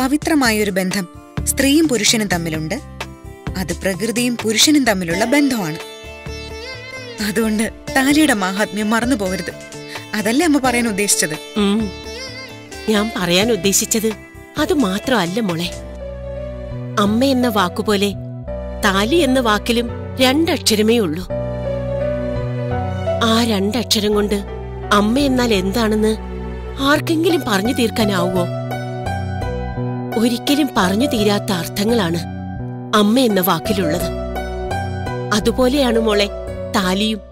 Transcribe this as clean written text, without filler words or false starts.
പവിത്രമായൊരു ബന്ധം സ്ത്രീയും പുരുഷനും തമ്മിലുണ്ട്. അത് പ്രകൃതിയും പുരുഷനും തമ്മിലുള്ള ബന്ധമാണ്. അതുകൊണ്ട് താലിയുടെ മാഹാത്മ്യം മറന്നു പോകരുത്. അതല്ലേ അമ്മ പറയാൻ ഉദ്ദേശിച്ചത്? ഞാൻ പറയാൻ ഉദ്ദേശിച്ചത് അത് മാത്രമല്ല മോളെ. അമ്മ എന്ന വാക്കുപോലെ താലി എന്ന വാക്കിലും രണ്ടക്ഷരമേ ഉള്ളൂ. ആ രണ്ടക്ഷരം കൊണ്ട് അമ്മ എന്നാൽ എന്താണെന്ന് ആർക്കെങ്കിലും പറഞ്ഞു തീർക്കാനാവോ? ഒരിക്കലും പറഞ്ഞു തീരാത്ത അർത്ഥങ്ങളാണ് അമ്മ എന്ന വാക്കിലുള്ളത്. അതുപോലെയാണ് മോളെ താലിയും.